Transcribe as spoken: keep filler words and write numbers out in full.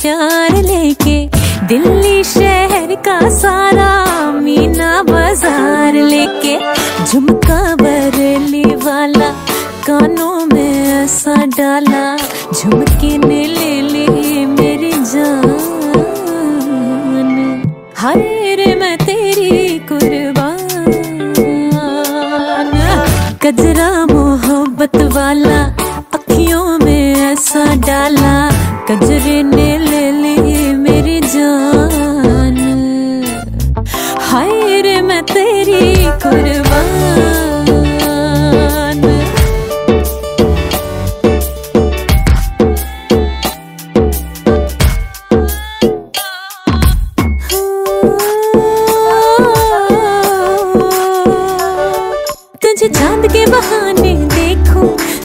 प्यार लेके, दिल्ली शहर का सारा मीना बाजार लेके, झुमका बरेली वाला कानों में ऐसा डाला, झुमके ने ले ली मेरी जान। हाय रे मैं तेरी कुर्बान, गजरा मोहब्बत वाला अखियों में ऐसा डाला, गजरे ने ले ली मेरी जान। हाय रे मैं तेरी कुर्बान। तुझे चांद के बहाने